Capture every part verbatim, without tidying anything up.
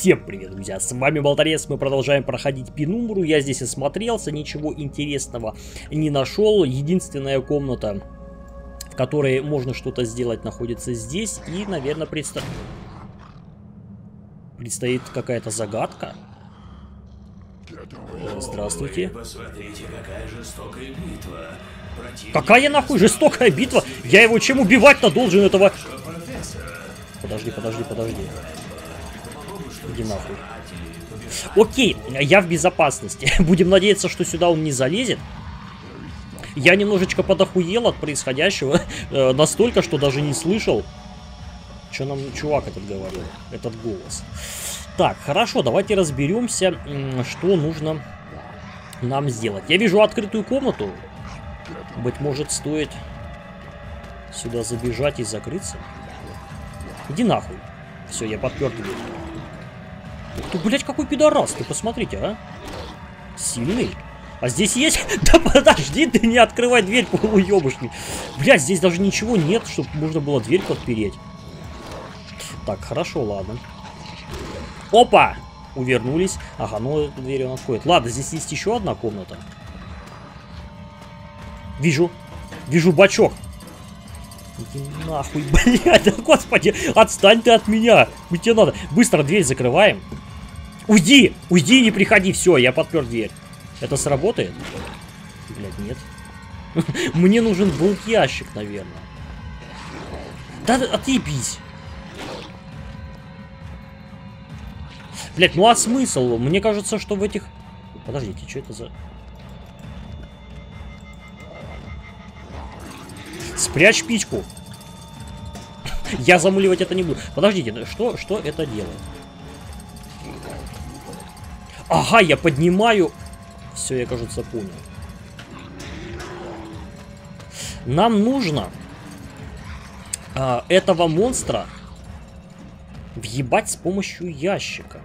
Всем привет, друзья, с вами Болторез, мы продолжаем проходить Пенумбру. Я здесь осмотрелся, ничего интересного не нашел. Единственная комната, в которой можно что-то сделать, находится здесь. И, наверное, предста... предстоит какая-то загадка. Здравствуйте. Посмотрите, какая жестокая битва. Какая нахуй жестокая битва? Я его чем убивать-то должен, этого... Подожди, подожди, подожди. Иди нахуй. Окей, я в безопасности. Будем надеяться, что сюда он не залезет. Я немножечко подохуел от происходящего. Э, настолько, что даже не слышал, что нам чувак этот говорил. Этот голос. Так, хорошо, давайте разберемся, что нужно нам сделать. Я вижу открытую комнату. Быть может, стоит сюда забежать и закрыться. Иди нахуй. Все, я подпер дверь. Ух ты, блядь, какой пидорас, ты посмотрите, а. Сильный. А здесь есть... Да подожди, ты не открывай дверь, полуёбышник. Блядь, здесь даже ничего нет, чтобы можно было дверь подпереть. Так, хорошо, ладно. Опа! Увернулись. Ага, ну эту дверь он откроет. Ладно, здесь есть еще одна комната. Вижу. Вижу бачок. Иди нахуй, блядь, да господи, отстань ты от меня. Мне тебе надо. Быстро дверь закрываем. Уйди, уйди, не приходи. Все, я подпер дверь. Это сработает? Блядь, нет. Мне нужен был ящик, наверное. Да отъебись. Блядь, ну а смысл? Мне кажется, что в этих... Подождите, что это за... Спрячь пичку. Я замуливать это не буду. Подождите, что, что это делает? Ага, я поднимаю. Все, я, кажется, понял. Нам нужно а, этого монстра въебать с помощью ящика.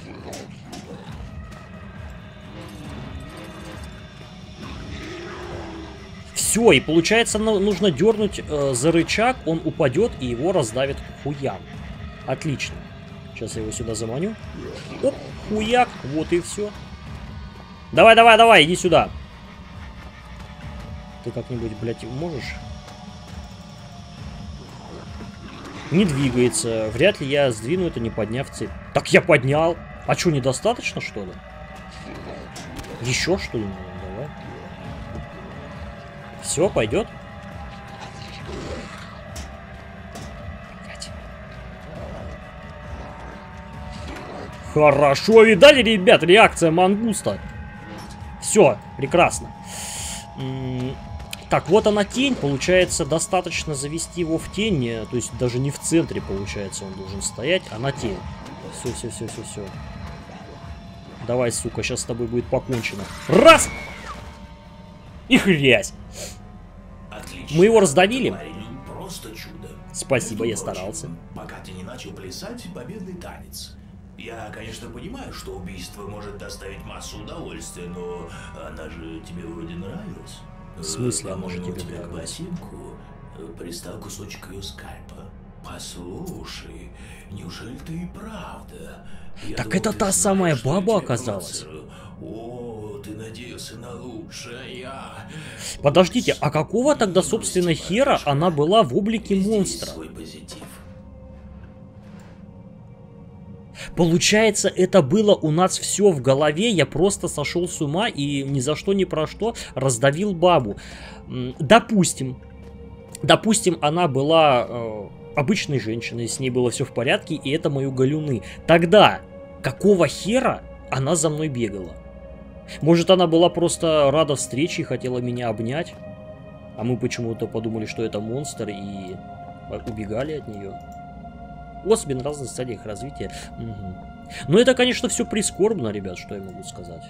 Все, и получается, нужно дернуть э, за рычаг, он упадет и его раздавит хуям. Отлично. Сейчас я его сюда заманю. Оп, хуяк, вот и все. Давай, давай, давай, иди сюда. Ты как-нибудь, блядь, можешь? Не двигается. Вряд ли я сдвину это, не подняв цепь. Так я поднял. А что, недостаточно, что ли? Еще, что ли? Давай. Все, пойдет. Хорошо, видали, ребят, реакция мангуста. Все, прекрасно. Так, вот она тень. Получается, достаточно завести его в тень. То есть даже не в центре, получается, он должен стоять, а на тень. Все, все, все, все, все. Давай, сука, сейчас с тобой будет покончено. Раз! И хрясь. Отлично. Мы его раздавили. Парень, просто чудо. Спасибо, я Между прочим, старался. Пока ты не начал плясать победный танец. Я, конечно, понимаю, что убийство может доставить массу удовольствия, но она же тебе вроде нравилась. В смысле, э, она же тебе тебя нравилась? пластинку пристал кусочек ее скальпа. Послушай, неужели ты и правда? Я Так думал, это ты та знаешь, самая что я баба тебе оказалась. провоцирую. О, ты надеялся на лучшее. Подождите, а какого тогда, собственно, хера она была в облике монстра? Свой позитив. Получается, это было у нас все в голове, я просто сошел с ума и ни за что ни про что раздавил бабу. Допустим, допустим, она была э, обычной женщиной, с ней было все в порядке, и это мои галюны. Тогда какого хера она за мной бегала? Может, она была просто рада встрече и хотела меня обнять? А мы почему-то подумали, что это монстр, и убегали от нее. Особи на разных стадиях развития. Угу. Но это, конечно, все прискорбно, ребят, что я могу сказать.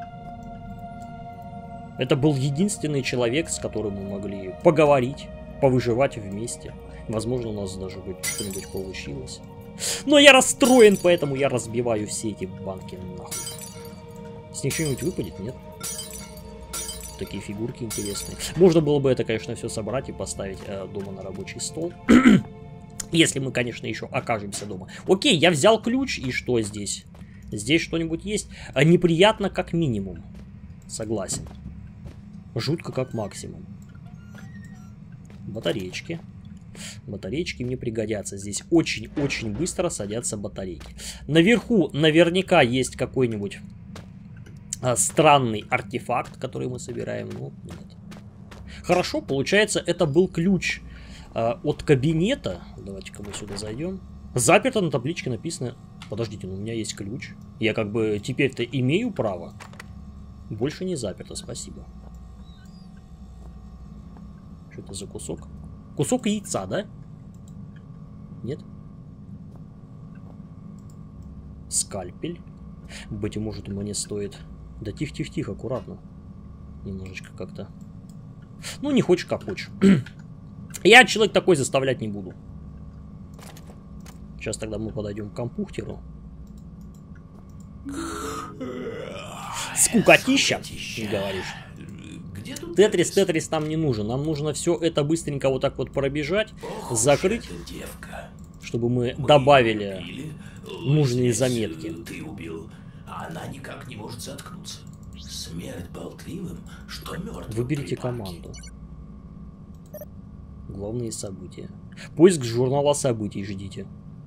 Это был единственный человек, с которым мы могли поговорить, повыживать вместе. Возможно, у нас даже бы что-нибудь получилось. Но я расстроен, поэтому я разбиваю все эти банки нахуй. С них что-нибудь выпадет, нет? Такие фигурки интересные. Можно было бы это, конечно, все собрать и поставить э, дома на рабочий стол. Если мы, конечно, еще окажемся дома. Окей, я взял ключ, и что здесь? Здесь что-нибудь есть? А, неприятно как минимум. Согласен. Жутко как максимум. Батареечки. Батареечки мне пригодятся. Здесь очень-очень быстро садятся батарейки. Наверху наверняка есть какой-нибудь а, странный артефакт, который мы собираем. Ну, нет. Хорошо, получается, это был ключ а, от кабинета. Давайте-ка мы сюда зайдем. Заперто, на табличке написано... Подождите, ну у меня есть ключ. Я как бы теперь-то имею право. Больше не заперто, спасибо. Что это за кусок? Кусок яйца, да? Нет? Скальпель. Быть может, мне стоит... Да тихо-тихо-тихо, аккуратно. Немножечко как-то... Ну, не хочешь, как хочешь. Я человек такой заставлять не буду. Сейчас тогда мы подойдем к компьютеру. Скукотища, не говоришь. Тетрис, Тетрис нам не нужен. Нам нужно все это быстренько вот так вот пробежать, закрыть, чтобы мы добавили нужные заметки. Ты убил, а она никак не может заткнуться. Смерть болтливым, что мертвым. Выберите команду. Главные события. Поиск журнала событий ждите.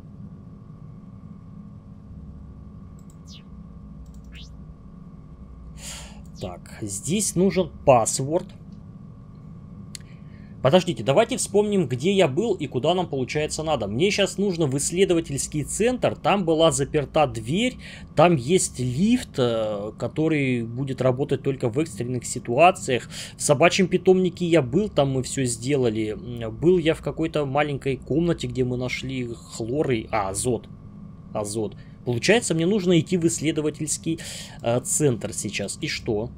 Так, здесь нужен паспорт. Подождите, давайте вспомним, где я был и куда нам, получается, надо. Мне сейчас нужно в исследовательский центр. Там была заперта дверь. Там есть лифт, который будет работать только в экстренных ситуациях. В собачьем питомнике я был, там мы все сделали. Был я в какой-то маленькой комнате, где мы нашли хлоры. А, азот. Азот. Получается, мне нужно идти в исследовательский э, центр сейчас. И что?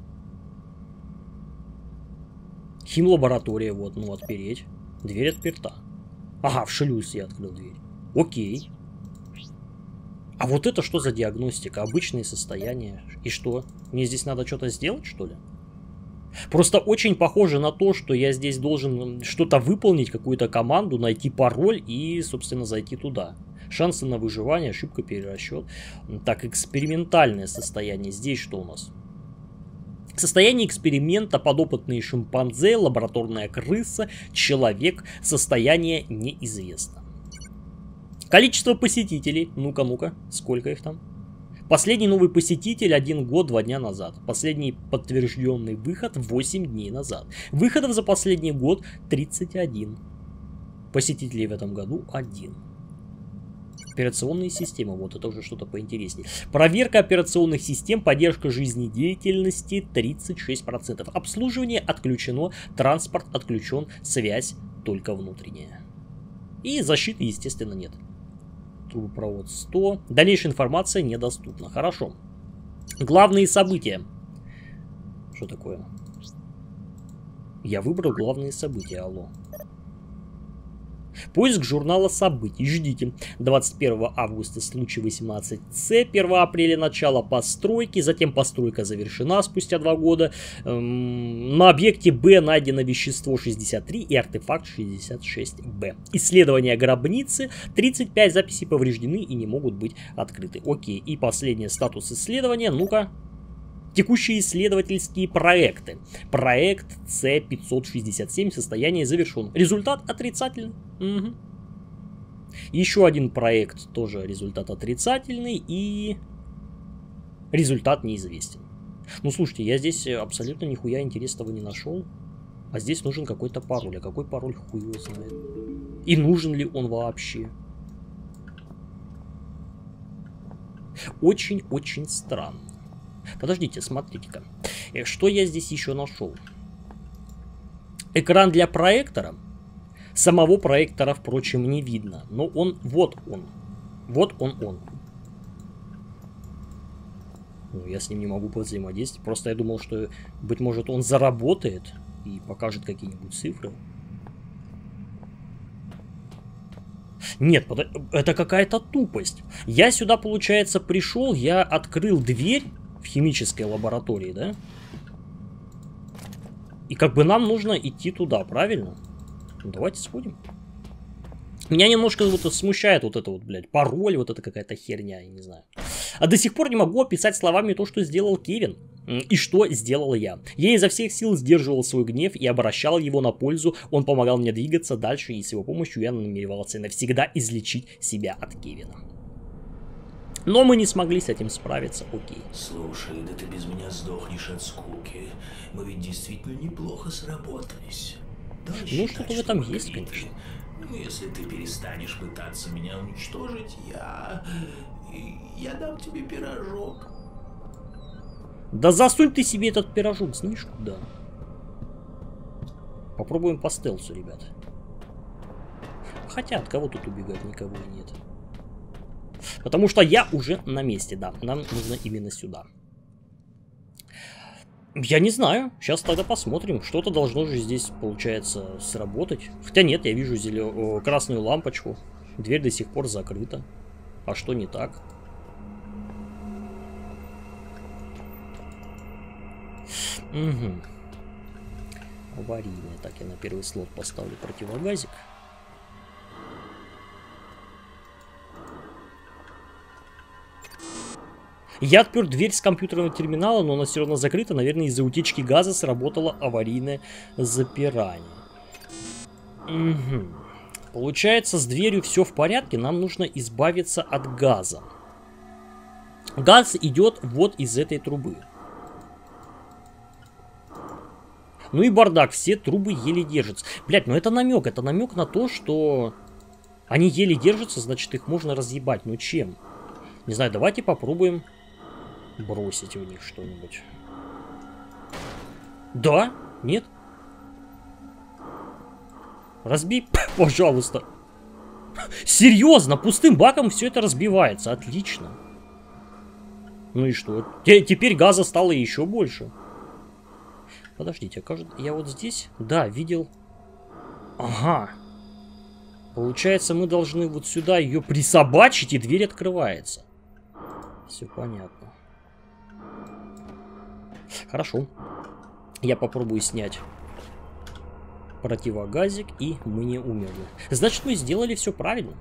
Химлаборатория, вот, ну, отпереть. Дверь отперта. Ага, в шлюз я открыл дверь. Окей. А вот это что за диагностика? Обычные состояния. И что? Мне здесь надо что-то сделать, что ли? Просто очень похоже на то, что я здесь должен что-то выполнить, какую-то команду, найти пароль и, собственно, зайти туда. Шансы на выживание, ошибка, перерасчет. Так, экспериментальное состояние. Здесь что у нас? Состояние эксперимента, подопытные шимпанзе, лабораторная крыса, человек. Состояние неизвестно. Количество посетителей. Ну-ка, ну-ка. Сколько их там? Последний новый посетитель один год, два дня назад. Последний подтвержденный выход восемь дней назад. Выходов за последний год тридцать один. Посетителей в этом году один. Операционные системы, вот это уже что-то поинтереснее. Проверка операционных систем, поддержка жизнедеятельности тридцать шесть процентов. Обслуживание отключено, транспорт отключен, связь только внутренняя. И защиты, естественно, нет. Трубопровод сто. Дальнейшая информация недоступна. Хорошо. Главные события. Что такое? Я выбрал главные события, алло. Поиск журнала событий. Ждите. двадцать первого августа случай восемнадцать С. первого апреля начало постройки. Затем постройка завершена спустя два года. Эм, на объекте Б найдено вещество шестьдесят три и артефакт шестьдесят шесть Б. Исследование гробницы. тридцать пять записей повреждены и не могут быть открыты. Окей. И последний статус исследования. Ну-ка. Текущие исследовательские проекты. Проект С пятьсот шестьдесят семь. Состояние завершен. Результат отрицательный. Угу. Еще один проект. Тоже результат отрицательный. И результат неизвестен. Ну, слушайте, я здесь абсолютно нихуя интересного не нашел. А здесь нужен какой-то пароль. А какой пароль хуй его знает? И нужен ли он вообще? Очень-очень странно. Подождите, смотрите-ка. Что я здесь еще нашел? Экран для проектора. Самого проектора, впрочем, не видно. Но он, вот он. Вот он, он. Ну, я с ним не могу взаимодействовать. Просто я думал, что, быть может, он заработает и покажет какие-нибудь цифры. Нет, это какая-то тупость. Я сюда, получается, пришел, я открыл дверь в химической лаборатории, да? И как бы нам нужно идти туда, правильно? Ну, давайте сходим. Меня немножко вот смущает вот это вот, блядь, пароль, вот это какая-то херня, я не знаю. А до сих пор не могу описать словами то, что сделал Кевин. И что сделал я. Я изо всех сил сдерживал свой гнев и обращал его на пользу. Он помогал мне двигаться дальше, и с его помощью я намеревался навсегда излечить себя от Кевина. Но мы не смогли с этим справиться, окей. Слушай, да ты без меня сдохнешь от скуки. Мы ведь действительно неплохо сработались. Ну, что-то в этом есть, конечно. Ну, если ты перестанешь пытаться меня уничтожить, я... я дам тебе пирожок. Да засунь ты себе этот пирожок, знаешь куда? Попробуем по стелсу, ребята. Хотя от кого тут убегать, никого нет. Потому что я уже на месте, да. Нам нужно именно сюда. Я не знаю. Сейчас тогда посмотрим. Что-то должно же здесь, получается, сработать. Хотя нет, я вижу зелё... красную лампочку. Дверь до сих пор закрыта. А что не так? Угу. Аварийная. Так, я на первый слот поставлю противогазик. Я отпер дверь с компьютерного терминала, но она все равно закрыта. Наверное, из-за утечки газа сработало аварийное запирание. Угу. Получается, с дверью все в порядке. Нам нужно избавиться от газа. Газ идет вот из этой трубы. Ну и бардак, все трубы еле держатся. Блять, ну это намек, это намек на то, что они еле держатся, значит их можно разъебать. Ну чем? Не знаю, давайте попробуем бросить в них что-нибудь. Да? Нет? Разбей, пожалуйста. Серьезно, пустым баком все это разбивается. Отлично. Ну и что? Теперь газа стало еще больше. Подождите, кажется, я вот здесь, да, видел. Ага. Получается, мы должны вот сюда ее присобачить, и дверь открывается. Все понятно. Хорошо. Я попробую снять противогазик, и мы не умерли. Значит, мы сделали все правильно.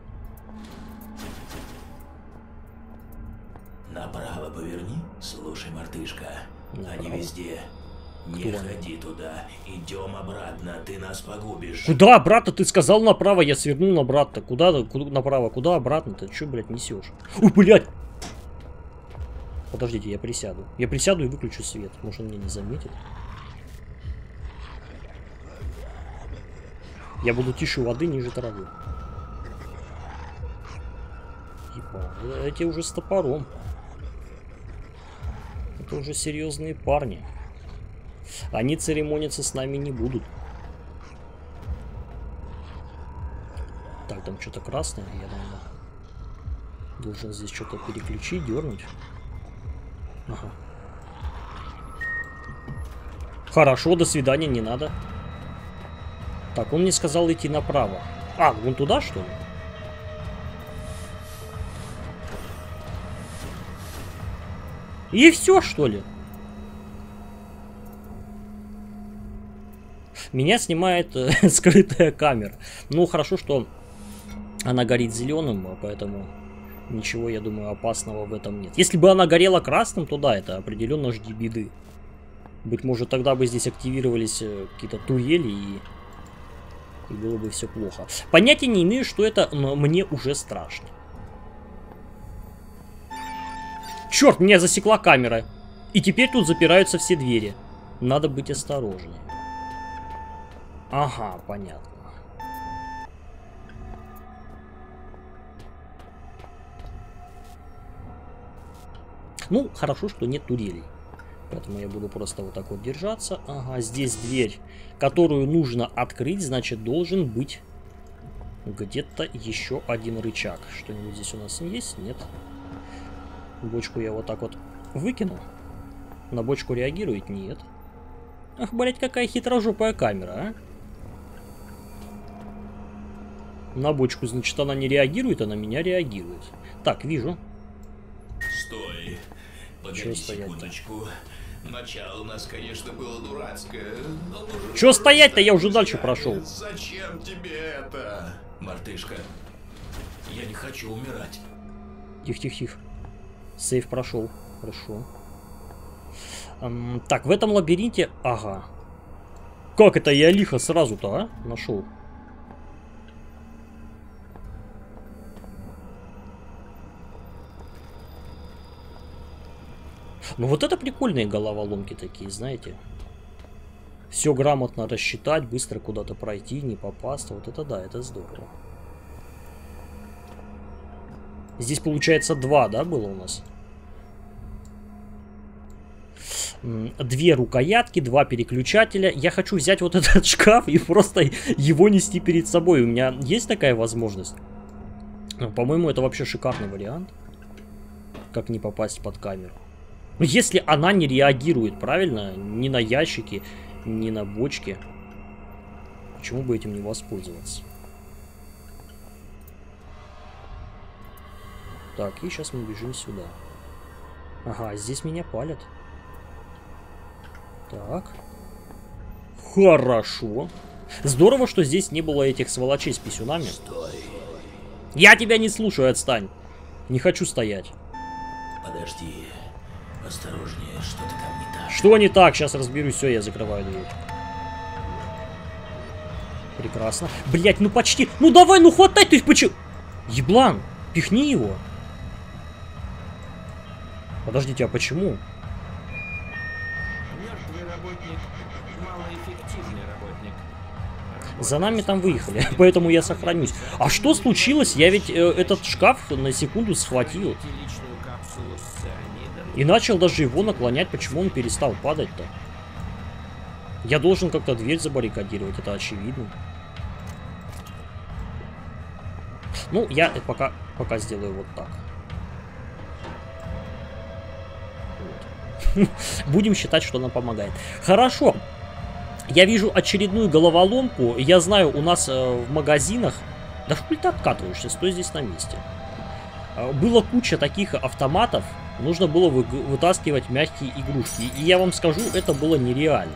Направо поверни. Слушай, мартышка, Направо. Они везде. Не ходи туда, идем обратно, ты нас погубишь. Куда обратно? Ты сказал направо, я свернул обратно. Куда, куда направо? Куда обратно? Ты что, блядь, несешь? Ой, блядь! Подождите, я присяду. Я присяду и выключу свет. Может, он меня не заметит. Я буду тише воды, ниже травы. Ебать, эти уже с топором. Это уже серьезные парни. Они церемониться с нами не будут. Так, там что-то красное. Я, наверное, должен здесь что-то переключить, дернуть. Ага. Хорошо, до свидания, не надо. Так, он мне сказал идти направо. А, вон туда, что ли? И все, что ли? Меня снимает э, скрытая камера. Ну, хорошо, что она горит зеленым, поэтому ничего, я думаю, опасного в этом нет. Если бы она горела красным, то да, это определенно жди беды. Быть может, тогда бы здесь активировались э, какие-то турели, и... и было бы все плохо. Понятия не имею, что это, но мне уже страшно. Черт, меня засекла камера. И теперь тут запираются все двери. Надо быть осторожнее. Ага, понятно. Ну, хорошо, что нет турелей. Поэтому я буду просто вот так вот держаться. Ага, здесь дверь, которую нужно открыть, значит, должен быть где-то еще один рычаг. Что-нибудь здесь у нас есть? Нет. Бочку я вот так вот выкину. На бочку реагирует? Нет. Ах, блять, какая хитрожопая камера, а? На бочку, значит, она не реагирует, а на меня реагирует. Так, вижу. Стой. Погоди секундочку. Начало у нас, конечно, было дурацкое. Но Чё стоять-то? Я уже дальше прошел. Зачем тебе это? Мартышка, я не хочу умирать. Тихо-тихо-тихо. Сейф прошел. Хорошо. Эм, так, в этом лабиринте... Ага. Как это я лихо сразу-то, а? Нашел. Ну вот это прикольные головоломки такие, знаете. Все грамотно рассчитать, быстро куда-то пройти, не попасть. Вот это да, это здорово. Здесь получается два, да, было у нас? Две рукоятки, два переключателя. Я хочу взять вот этот шкаф и просто его нести перед собой. У меня есть такая возможность? По-моему, это вообще шикарный вариант. Как не попасть под камеру. Но если она не реагирует, правильно? Ни на ящики, ни на бочки. Почему бы этим не воспользоваться? Так, и сейчас мы бежим сюда. Ага, здесь меня палят. Так. Хорошо. Здорово, что здесь не было этих сволочей с писюнами. Стой. Я тебя не слушаю, отстань. Не хочу стоять. Подожди. Осторожнее, что-то там не так. Что не так? Сейчас разберусь. Все, я закрываю дверь. Прекрасно. Блять, ну почти. Ну давай, ну хватай, ты почему? Еблан, пихни его. Подождите, а почему? Мертвый работник, малоэффективный работник. За нами там выехали, поэтому я сохранюсь. А что случилось? Я ведь э, этот шкаф на секунду схватил. И начал даже его наклонять. Почему он перестал падать-то? Я должен как-то дверь забаррикадировать, это очевидно. Ну, я пока, пока сделаю вот так. Вот. Будем считать, что она помогает. Хорошо. Я вижу очередную головоломку. Я знаю, у нас э, в магазинах... Да хуй ты откатываешься, стой здесь на месте. Э, было куча таких автоматов. Нужно было вы, вытаскивать мягкие игрушки. И я вам скажу, это было нереально.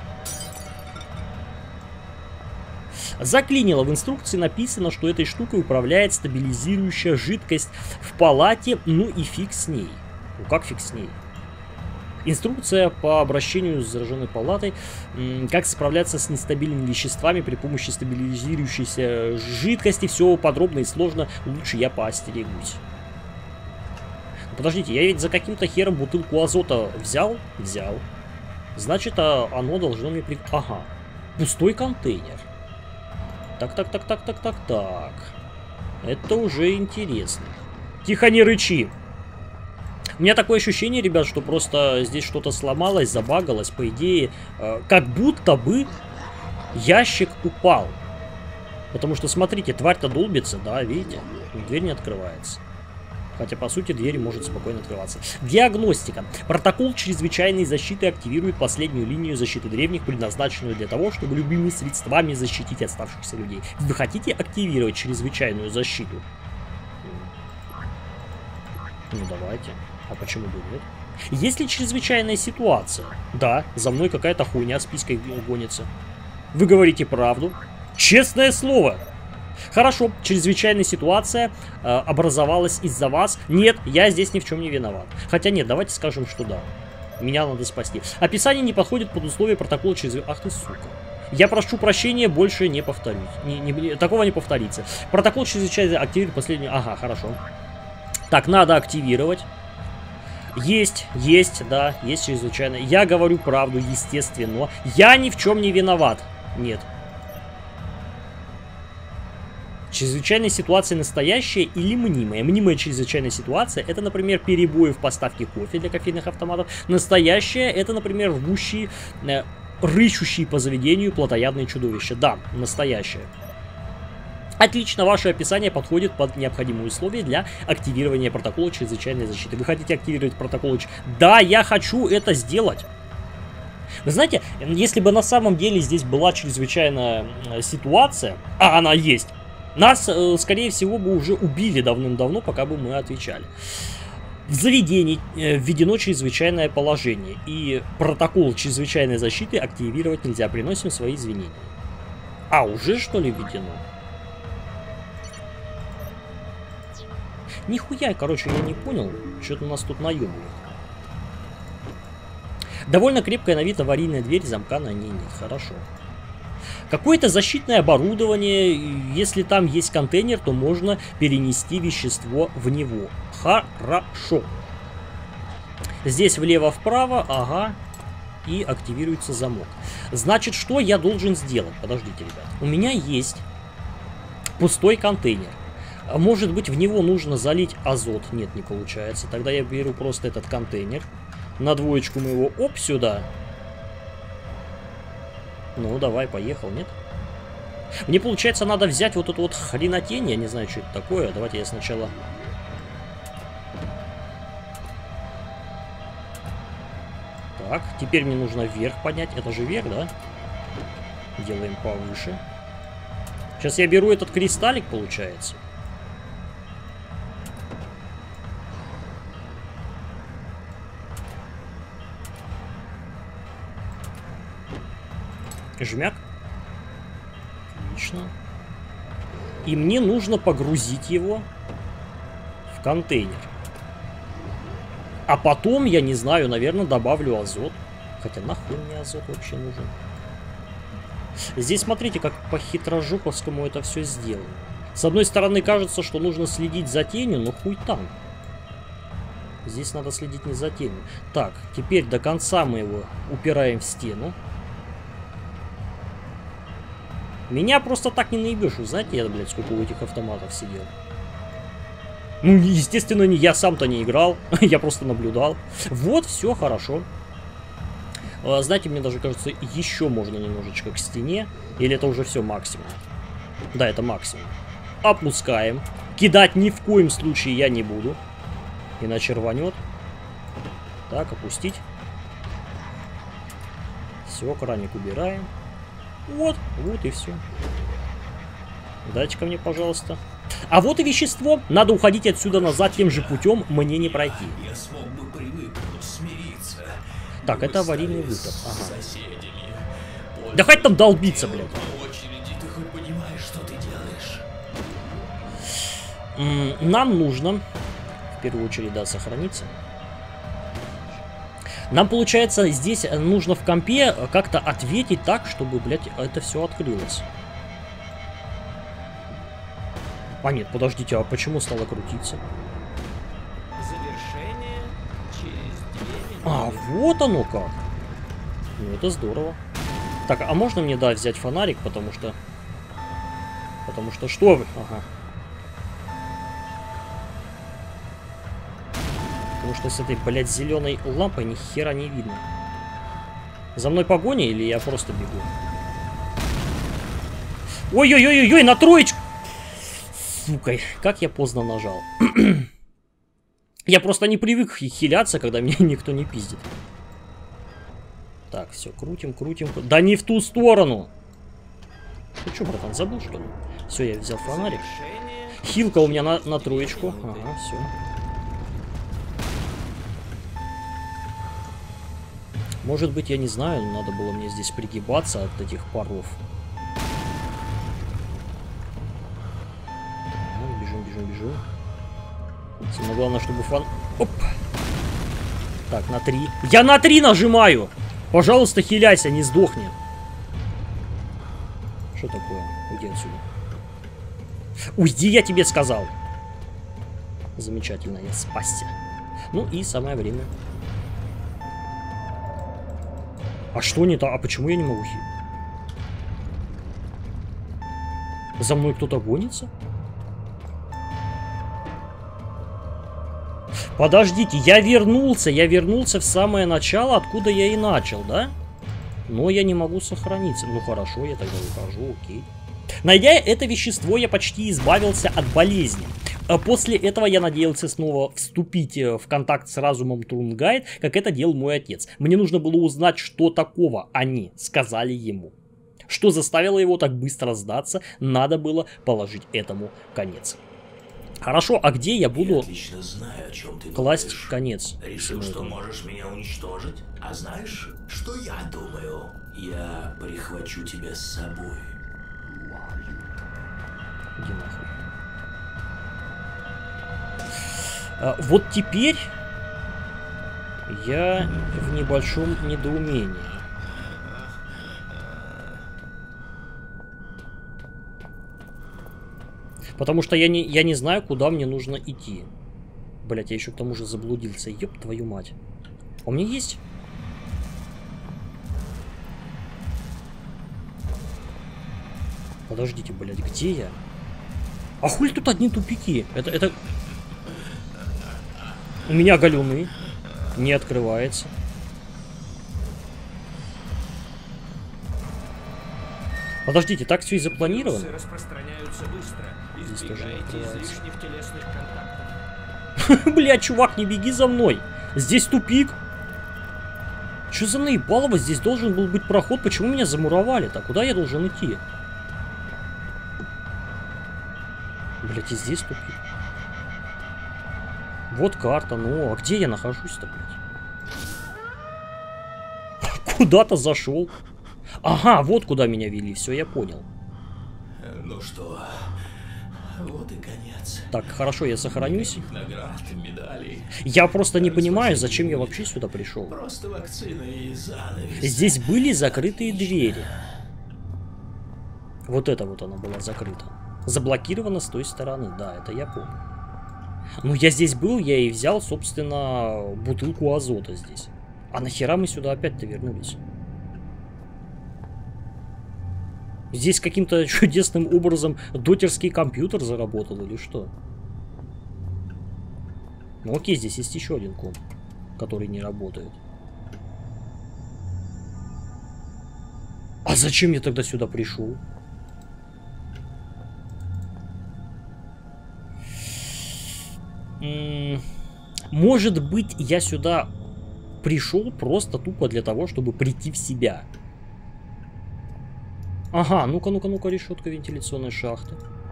Заклинило. В инструкции написано, что этой штукой управляет стабилизирующая жидкость в палате. Ну и фиг с ней. Ну как фиг с ней? Инструкция по обращению с зараженной палатой. Как справляться с нестабильными веществами при помощи стабилизирующейся жидкости. Все подробно и сложно. Лучше я поостерегусь. Подождите, я ведь за каким-то хером бутылку азота взял? Взял. Значит, а оно должно мне при... Ага. Пустой контейнер. Так, так, так, так, так, так, так. Это уже интересно. Тихо, не рычи. У меня такое ощущение, ребят, что просто здесь что-то сломалось, забагалось. По идее, э, как будто бы ящик упал. Потому что, смотрите, тварь-то долбится, да, видите? Дверь не открывается. Хотя, по сути, дверь может спокойно открываться. Диагностика. Протокол чрезвычайной защиты активирует последнюю линию защиты древних, предназначенную для того, чтобы любыми средствами защитить оставшихся людей. Вы хотите активировать чрезвычайную защиту? Ну, давайте. А почему бы нет? Есть ли чрезвычайная ситуация? Да, за мной какая-то хуйня с писькой гонится. Вы говорите правду. Честное слово. Хорошо, чрезвычайная ситуация э, образовалась из-за вас. Нет, я здесь ни в чем не виноват. Хотя нет, давайте скажем, что да. Меня надо спасти. Описание не подходит под условия протокола чрезвычайной... Ах ты, сука. Я прошу прощения, больше не повторюсь. Не, не, такого не повторится. Протокол чрезвычайно активирует последний... Ага, хорошо. Так, надо активировать. Есть, есть, да, есть чрезвычайно. Я говорю правду, естественно. Я ни в чем не виноват. Нет. Чрезвычайная ситуация настоящая или мнимая. Мнимая чрезвычайная ситуация — это, например, перебои в поставке кофе для кофейных автоматов. Настоящая — это, например, рвущие, э, рыщущие по заведению плотоядные чудовища. Да, настоящая. Отлично, ваше описание подходит под необходимые условия для активирования протокола чрезвычайной защиты. Вы хотите активировать протокол? Да, я хочу это сделать. Вы знаете, если бы на самом деле здесь была чрезвычайная ситуация, а она есть, нас, скорее всего, бы уже убили давным-давно, пока бы мы отвечали. В заведении введено чрезвычайное положение, и протокол чрезвычайной защиты активировать нельзя. Приносим свои извинения. А, уже что ли введено? Нихуя, короче, я не понял. Что-то у нас тут наебывает. Довольно крепкая на вид аварийная дверь, замка на ней нет. Хорошо. Какое-то защитное оборудование. Если там есть контейнер, то можно перенести вещество в него. Хорошо. Здесь влево-вправо. Ага. И активируется замок. Значит, что я должен сделать? Подождите, ребят. У меня есть пустой контейнер. Может быть, в него нужно залить азот. Нет, не получается. Тогда я беру просто этот контейнер. На двоечку мы его, оп, сюда. Ну, давай, поехал, нет? Мне, получается, надо взять вот эту вот хренотень. Я не знаю, что это такое. Давайте я сначала... Так, теперь мне нужно вверх поднять. Это же вверх, да? Делаем повыше. Сейчас я беру этот кристаллик, получается. Жмяк. Отлично. И мне нужно погрузить его в контейнер. А потом, я не знаю, наверное, добавлю азот. Хотя нахуй мне азот вообще нужен. Здесь смотрите, как по хитрожоповскому это все сделано. С одной стороны, кажется, что нужно следить за тенью, но хуй там. Здесь надо следить не за тенью. Так, теперь до конца мы его упираем в стену. Меня просто так не наебешь. Вы знаете, я, блядь, сколько у этих автоматов сидел. Ну, естественно, не я сам-то не играл. Я просто наблюдал. Вот, все хорошо. Знаете, мне даже кажется, еще можно немножечко к стене. Или это уже все максимум? Да, это максимум. Опускаем. Кидать ни в коем случае я не буду. Иначе рванет. Так, опустить. Все, краник убираем. Вот, вот и все. Дайте ко мне, пожалуйста. А вот и вещество. Надо уходить отсюда назад тем же путем. Мне не пройти. Я смог бы привыкнуть, смириться. Так, это аварийный выход. Ага. Да хоть там долбиться, блядь. Ты хоть понимаешь, что ты делаешь? Нам нужно, в первую очередь, да, сохраниться. Нам, получается, здесь нужно в компе как-то ответить так, чтобы, блядь, это все открылось. А нет, подождите, а почему стало крутиться? Завершение через две минуты. А, вот оно как. Ну, это здорово. Так, а можно мне, да, взять фонарик, потому что... Потому что что вы? Ага. Потому что с этой, блядь, зеленой лампой ни хера не видно. За мной погоня или я просто бегу? Ой-ой-ой-ой, на троечку! Сука, как я поздно нажал. Я просто не привык хиляться, когда меня никто не пиздит. Так, все, крутим, крутим. Да не в ту сторону! Ты что, братан, забыл, что ли? Все, я взял фонарик. Хилка у меня на, на троечку. Ага, все. Может быть, я не знаю, надо было мне здесь пригибаться от этих паров. Ага, бежим, бежим, бежим. Самое главное, чтобы фон... Оп! Так, на три. Я на три нажимаю! Пожалуйста, хиляйся, не сдохни. Что такое? Уйди отсюда. Уйди, я тебе сказал. Замечательно, я спасся. Ну и самое время. А что не то? А почему я не могу хилить? За мной кто-то гонится? Подождите, я вернулся. Я вернулся в самое начало, откуда я и начал, да? Но я не могу сохраниться. Ну хорошо, я тогда выхожу, окей. Найдя это вещество, я почти избавился от болезни. После этого я надеялся снова вступить в контакт с разумом Турунгайт, как это делал мой отец. Мне нужно было узнать, что такого они сказали ему. Что заставило его так быстро сдаться, надо было положить этому конец. Хорошо, а где я буду Я отлично знаю, о чем ты класть думаешь. конец? Решил, что можешь меня уничтожить? А знаешь, что я думаю? Я прихвачу тебя с собой. Иди нахуй. А, вот теперь я в небольшом недоумении. Потому что я не, я не знаю, куда мне нужно идти. Блять, я еще к тому же заблудился. Ёб твою мать. У меня есть... Подождите, блядь, где я? А хуй тут одни тупики? Это, это... У меня галюны. Не открывается. Подождите, так все и запланировано? Распространяются быстро. Здесь тоже Избегайте открывается. излишних телесных контактов. Бля, чувак, не беги за мной. Здесь тупик. Что за наебалово? Здесь должен был быть проход. Почему меня замуровали-то? Куда я должен идти? Блять, и здесь тупик. Вот карта. Ну, а где я нахожусь-то, блядь? Куда-то зашел. Ага, вот куда меня вели. Все, я понял. Ну что, вот и конец. Так, хорошо, я сохранюсь. Наград, медалей. Я просто не понимаю, зачем я вообще сюда пришел. Просто вакцина и занавес. Здесь были закрытые двери. Вот это вот она была закрыта. Заблокирована с той стороны. Да, это я помню. Ну, я здесь был, я и взял, собственно, бутылку азота здесь. А нахера мы сюда опять-то вернулись? Здесь каким-то чудесным образом дотерский компьютер заработал или что? Ну окей, здесь есть еще один комп, который не работает. А зачем я тогда сюда пришел? М-м, может быть, я сюда пришел просто тупо для того, чтобы прийти в себя. Ага, ну-ка, ну-ка, ну-ка, решетка вентиляционной шахты.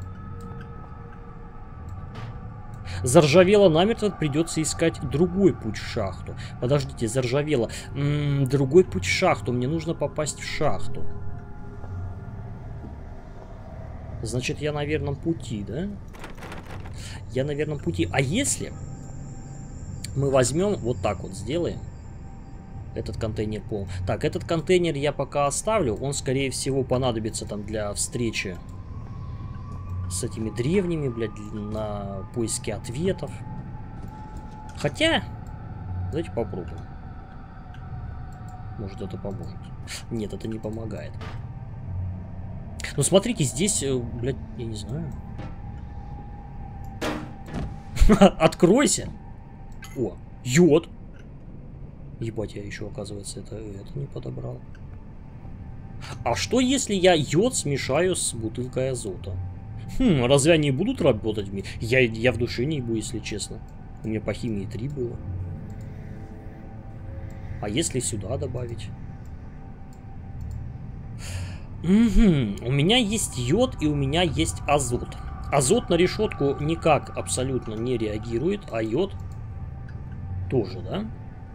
Заржавело намертво, придется искать другой путь в шахту. Подождите, заржавело. М-м, другой путь в шахту. Мне нужно попасть в шахту. Значит, я на верном пути, да? Я на верном пути. А если мы возьмем, вот так вот сделаем. Этот контейнер пол. Так, этот контейнер я пока оставлю. Он, скорее всего, понадобится там для встречи с этими древними, блядь, на поиски ответов. Хотя, давайте попробуем. Может, это поможет. Нет, это не помогает. Ну, смотрите, здесь, блядь, я не знаю. Откройся. О, йод. Ебать, я еще, оказывается, это, это не подобрал. А что, если я йод смешаю с бутылкой азота? Хм, разве они будут работать в мире? Я, я в душе не ебу, если честно. У меня по химии три было. А если сюда добавить? Угу. У меня есть йод и у меня есть азот. Азот на решетку никак абсолютно не реагирует, а йод тоже, да?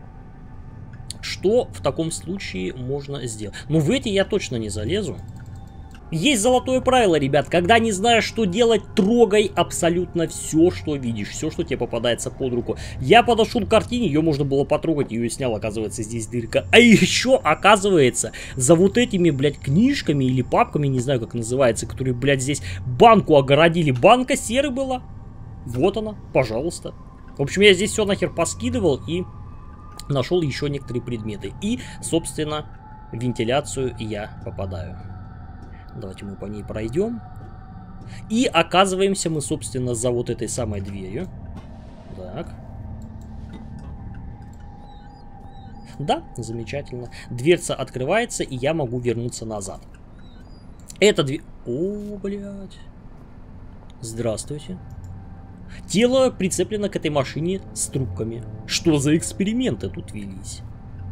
Что в таком случае можно сделать? Ну, в эти я точно не залезу. Есть золотое правило, ребят. Когда не знаешь, что делать, трогай абсолютно все, что видишь. Все, что тебе попадается под руку. Я подошел к картине, ее можно было потрогать, ее снял, оказывается, здесь дырка. А еще, оказывается, за вот этими, блядь, книжками или папками, не знаю, как называется, которые, блядь, здесь банку огородили. Банка серы была. Вот она, пожалуйста. В общем, я здесь все нахер поскидывал и нашел еще некоторые предметы. И, собственно, в вентиляцию я попадаю. Давайте мы по ней пройдем. И оказываемся мы, собственно, за вот этой самой дверью. Так. Да, замечательно. Дверца открывается, и я могу вернуться назад. Эта дверь... О, блядь. Здравствуйте. Тело прицеплено к этой машине с трубками. Что за эксперименты тут велись?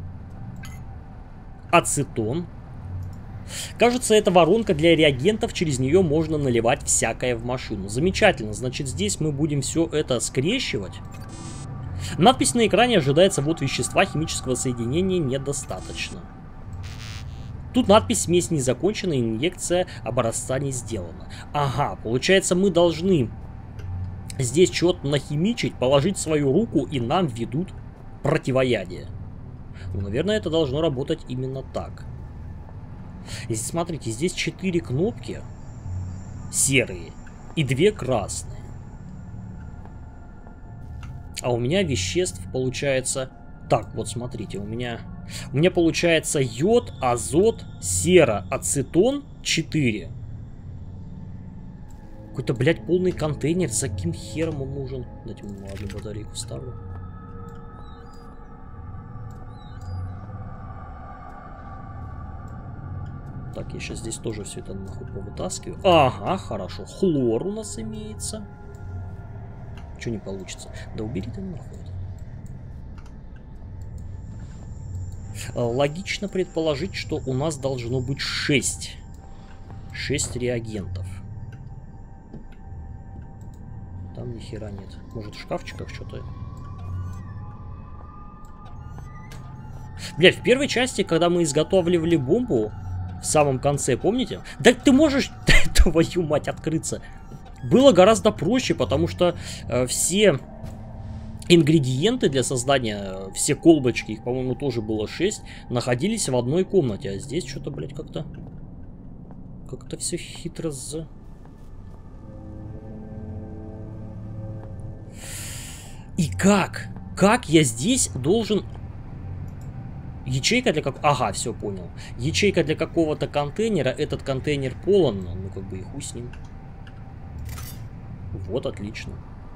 Ацетон. Кажется, это воронка для реагентов, через нее можно наливать всякое в машину. Замечательно, значит, здесь мы будем все это скрещивать. Надпись на экране ожидается: вот вещества химического соединения недостаточно. Тут надпись: смесь не закончена, инъекция образца не сделана. Ага, получается, мы должны здесь что-то нахимичить, положить свою руку, и нам ведут противоядие. Ну, наверное, это должно работать именно так. Здесь, смотрите, здесь четыре кнопки серые и две красные. А у меня веществ получается... Так, вот смотрите, у меня... У меня получается йод, азот, сера, ацетон четыре. Какой-то, блядь, полный контейнер. За каким хером он нужен? Дайте ему одну батарейку ставлю. Так, я сейчас здесь тоже все это нахуй повытаскиваю. Ага, хорошо. Хлор у нас имеется. Че не получится? Да убери ты нахуй. Логично предположить, что у нас должно быть шесть. шесть реагентов. Там ни хера нет. Может, в шкафчиках что-то... Блядь, в первой части, когда мы изготавливали бомбу, в самом конце, помните? Да ты можешь, твою мать, открыться. Было гораздо проще, потому что э, все ингредиенты для создания, все колбочки, их, по-моему, тоже было шесть, находились в одной комнате. А здесь что-то, блядь, как-то... Как-то все хитро за... И как? Как я здесь должен... Ячейка для как... Ага, все, понял. Ячейка для какого-то контейнера. Этот контейнер полон. Ну, как бы и хуй с ним. Вот, отлично.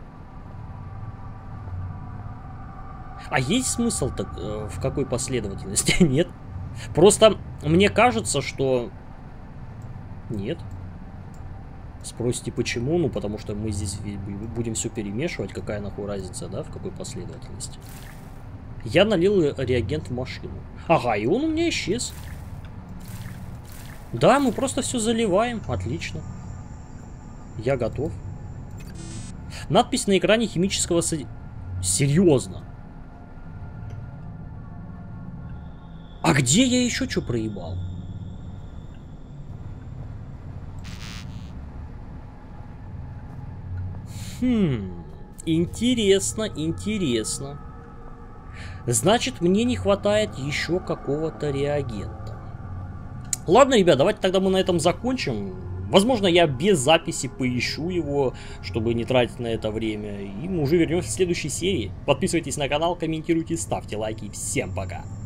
А есть смысл так, э, в какой последовательности? Нет. Просто мне кажется, что... Нет. Спросите, почему? Ну, потому что мы здесь будем все перемешивать. Какая нахуй разница, да, в какой последовательности? Я налил реагент в машину. Ага, и он у меня исчез. Да, мы просто все заливаем. Отлично. Я готов. Надпись на экране химического... Соди... Серьезно? А где я еще что проебал? Хм... Интересно, интересно. Значит, мне не хватает еще какого-то реагента. Ладно, ребят, давайте тогда мы на этом закончим. Возможно, я без записи поищу его, чтобы не тратить на это время. И мы уже вернемся в следующей серии. Подписывайтесь на канал, комментируйте, ставьте лайки. Всем пока!